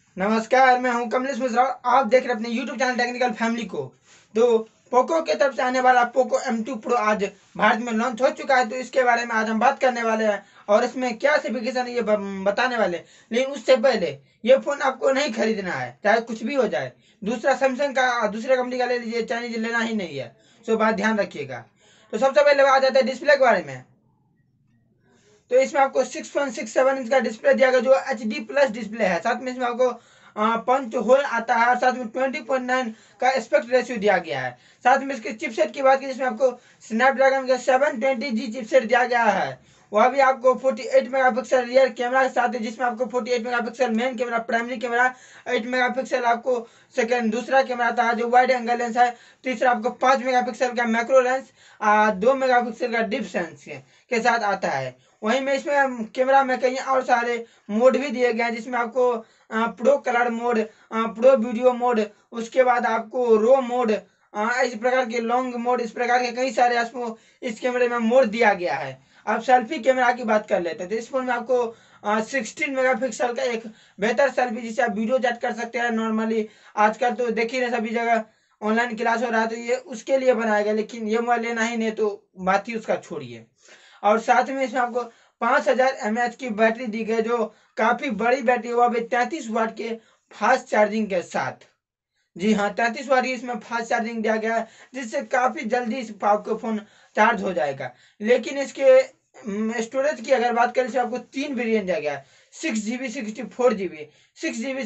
नमस्कार, मैं हूं कमलेश मिश्रा। आप देख रहे हैं अपने YouTube चैनल टेक्निकल फैमिली को। तो पोको की तरफ से आने वाला पोको M2 Pro आज भारत में लॉन्च हो चुका है, तो इसके बारे में आज हम बात करने वाले हैं और इसमें क्या स्पेसिफिकेशन है ये बताने वाले। लेकिन उससे पहले ये फोन आपको नहीं खरीदना है, चाहे कुछ भी हो जाए। दूसरा सैमसंग का दूसरे कंपनी का ले लीजिए, चाइनीज लेना ही नहीं है। सो बात ध्यान रखिएगा। तो सबसे पहले आ जाता है डिस्प्ले के बारे में। तो इसमें आपको 6.67 इंच का डिस्प्ले दिया गया जो HD प्लस डिस्प्ले है। साथ में इसमें आपको पंच होल आता है और साथ में 20.9 का एस्पेक्ट रेशियो दिया गया है। साथ में इसके चिपसेट की बात की जिसमें आपको स्नैपड्रैगन का 720G चिपसेट दिया गया है। वह भी आपको 48 मेगापिक्सल रियर कैमरा के साथ है, जिसमें आपको 48 megapixel main camera primary camera, 8 megapixel आपको सेकंड दूसरा कैमरा आता है जो वाइड एंगल लेंस है। तीसरा आपको 5 मेगापिक्सल का मैक्रो लेंस, 2 मेगापिक्सल का डीप सेंस के साथ आता है। वहीं में इसमें कैमरा में कई और सारे मोड भी दिए गए हैं, जिसमें आपको pro colour mode, pro video mode, उसके बाद आपको रो मोड, इस प्रकार के लॉन्ग मोड, इस प्रकार के कई सारे आपको इस कैमरे में मोड दिया गया है। अब सेल्फी कैमरा की बात कर लेते हैं तो इस फोन में आपको 16 मेगापिक्सल का एक बेहतर सेल्फी जिससे आप वीडियो चैट कर सकते हैं नॉर्मली। आजकल तो देख ही रहे सभी जगह ऑनलाइन क्लास हो रहा है, तो ये उसके लिए बनाया गया। लेकिन ये मोबाइल लेना ही नहीं तो बात ही उसका छोड़िए। और साथ में इसमें आपको 5000 mAh की बैटरी दी गई जो काफी बड़ी बैटरी, वो अभी 33 वाट के फास्ट चार्जिंग के साथ। जी हाँ, 33 वाट की इसमें फास्ट चार्जिंग दिया गया है, जिससे काफी जल्दी आपका फोन चार्ज हो जाएगा। लेकिन इसके स्टोरेज की अगर बात करें तो आपको 3 वेरिएंट दिया गया है, 6GB 64GB, 6GB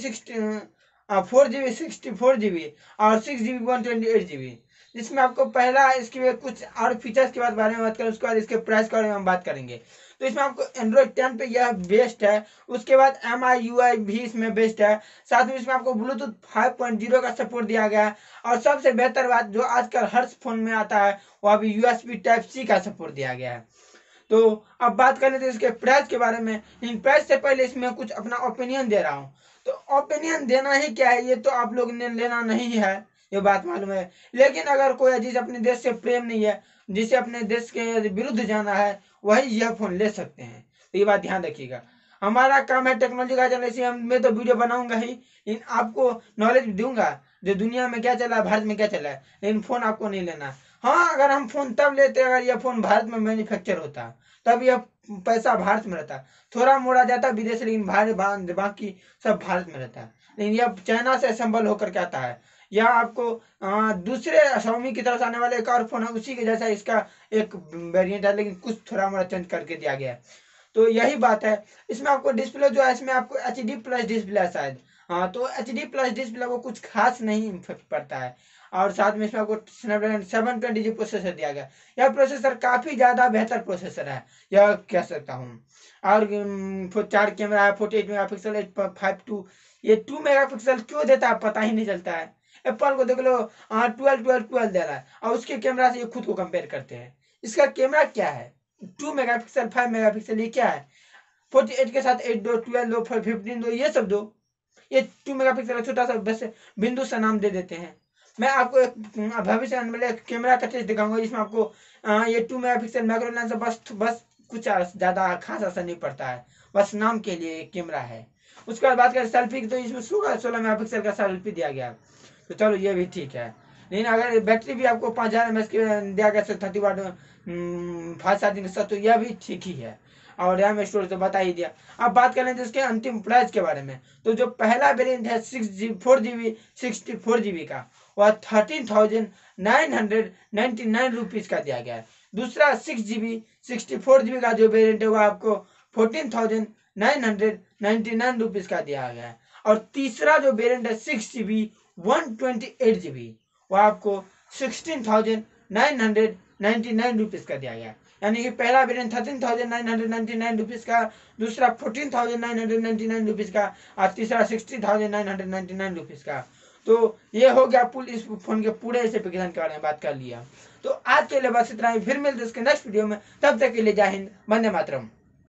4GB 64GB और 6GB 128GB। जिसमें आपको पहला इसके कुछ और फीचर्स के बारे में बात करें, उसके बाद इसके प्राइस के बारे में हम बात करेंगे। तो इसमें आपको एंड्रॉइड 10 पे यह बेस्ट है। उसके बाद MIUI भी इसमें बेस्ट है। साथ में इसमें आपको ब्लूटूथ 5.0 का सपोर्ट दिया गया है। और सबसे बेहतर बात जो आजकल हर फोन में आता है, वो अभी USB Type-C का सपोर्ट दिया गया है। तो अब बात करें तो इसके प्राइस के बारे में। इन प्राइस से पहले इसमें कुछ अपना ओपिनियन दे रहा हूँ। तो ओपिनियन देना ही क्या है, ये तो आप लोग ने लेना नहीं है, ये बात मालूम है। लेकिन अगर कोई है जिसे अपने देश से प्रेम नहीं है, जिसे अपने देश के विरुद्ध जाना है, वही यह फोन ले सकते हैं। तो ये बात ध्यान रखिएगा। हमारा काम है टेक्नोलॉजी का चैनल, इसलिए मैं तो वीडियो बनाऊंगा ही, लेकिन आपको नॉलेज दूंगा जो दुनिया में क्या चला है, भारत में क्या चला है। लेकिन फोन आपको नहीं लेना। हाँ, अगर हम फोन तब लेते अगर यह फोन भारत में मैन्युफैक्चर होता, तब यह पैसा भारत में रहता। थोड़ा मोड़ा जाता विदेश, लेकिन बाकी सब भारत में रहता है। लेकिन यह चाइना से असेंबल होकर के आता है। यह आपको दूसरे Xiaomi की तरफ से आने वाले एक और फोन है, उसी के जैसा इसका एक वेरिएंट है, लेकिन कुछ थोड़ा मोड़ा चेंज करके दिया गया है। तो यही बात है। इसमें आपको डिस्प्ले जो है, इसमें आपको HD प्लस डिस्प्ले है शायद। हाँ, तो HD प्लस डिस्प्ले वो कुछ खास नहीं इफेक्ट पड़ता है। और साथ में इसमें आपको स्नैपड्रैगन 720G प्रोसेसर दिया गया। यह प्रोसेसर काफी ज्यादा बेहतर प्रोसेसर है, यह कह सकता हूँ। और 4 कैमरा है, 48 मेगापिक्सल 8.52। ये 2 मेगापिक्सल क्यों देता है पता ही नहीं चलता है। एप्पल को देख लो, 12 दे रहा है, और उसके कैमरा से ये खुद को कंपेयर करते हैं। इसका कैमरा क्या है, 2 मेगापिक्सल 5 मेगापिक्सल, ये क्या है। 48 के साथ 8 दो, 12 दो, 15 दो, ये सब दो। ये 2 मेगापिक्सल का छोटा सा बस बिंदु सा नाम दे देते हैं। मैं आपको एक भविष्य में एक कैमरा का टेस्ट दिखाऊंगा, जिसमें आपको ये 2 मेगापिक्सल मैक्रो लेंस बस कुछ ज्यादा खास असर नहीं पड़ता है, बस नाम के लिए एक कैमरा है। उसके बाद बात करें सेल्फी की, तो इसमें 16 मेगापिक्सल का सेल्फी दिया गया है। तो चलो ये भी ठीक है। लेकिन अगर बैटरी भी आपको 5000 mAh की दिया गया 30 वाट फास्ट चार्जिंग के साथ, तो यह भी ठीक ही है। और रैम स्टोरेज तो बता ही दिया। अब बात करें तो इसके अंतिम प्राइस के बारे में। तो जो पहला वेरिएंट है 4GB 64GB का, वह 13,999 रुपीज का दिया गया है। दूसरा 6GB 64GB का जो वेरिएंट है, वह आपको 14,999 रुपीज का दिया गया है। और तीसरा जो वेरिएंट है 6GB 128GB, वह आपको 16,999 रुपीज का दिया गया। यानी कि पहला वेरिएंट 13,999 रुपीज का, दूसरा 14,999 रुपीज का, और तीसरा 60,999 रुपीज का। तो ये हो गया इस फोन के पूरे स्पेसिफिकेशन के बारे में बात कर लिया। तो आज के लिए बस इतना ही, फिर मिलते हैं इसके नेक्स्ट वीडियो में। तब तक के लिए जय हिंद, वंदे मातरम।